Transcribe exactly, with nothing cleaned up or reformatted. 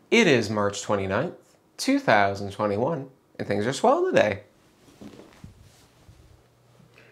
It is March twenty-ninth, two thousand twenty-one, and things are swell today.